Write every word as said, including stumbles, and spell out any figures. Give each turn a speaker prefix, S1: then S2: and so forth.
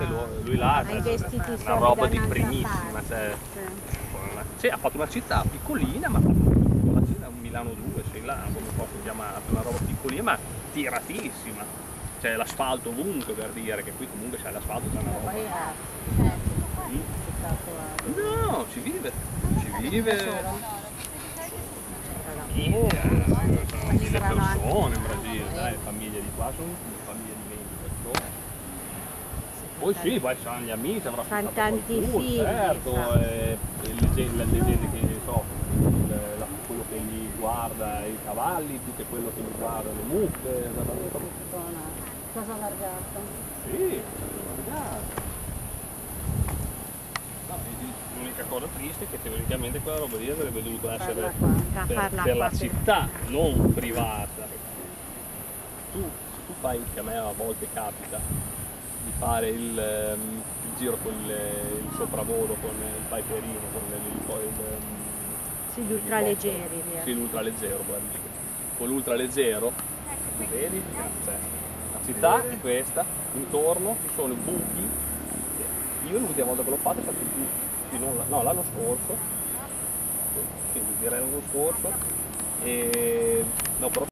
S1: invece lui, lui là
S2: Hai vestiti
S1: una roba di primissima, cioè, sì, ha fatto una città piccolina, ma ha fatto una città, un Milano due, sei là, come posso chiamare, una roba piccolina ma tiratissima, c'è l'asfalto ovunque, per dire che qui comunque c'è l'asfalto, c'è una roba. No, ci vive, ci vive. Mille, sono mille persone in Brasile, dai, famiglie di qua sono famiglie di venti persone. Poi sì, poi sono gli amici, avrà
S2: fanno
S1: fatto
S2: tanti
S1: qualcuno,
S2: figli,
S1: certo, e, e leggende, la leggenda che so, il, la, quello che gli guarda i cavalli, più che quello che gli guarda le mucche.
S2: Cosa allargata?
S1: Sì, allargata. L'unica cosa triste è che teoricamente quella roba lì avrebbe dovuto essere per, per la città, non privata. Tu, se tu fai, che a me a volte capita, di fare il, il giro con il, il sopravvolo, con il piperino, con il, il, il
S2: sì, l'ultraleggeri.
S1: Sì, l'ultraleggero, con l'ultraleggero, tu vedi, cioè, la città è questa, intorno ci sono buchi. Io l'ultima volta che l'ho fatto è stato il no, l'anno scorso, quindi direi l'anno scorso, e no, però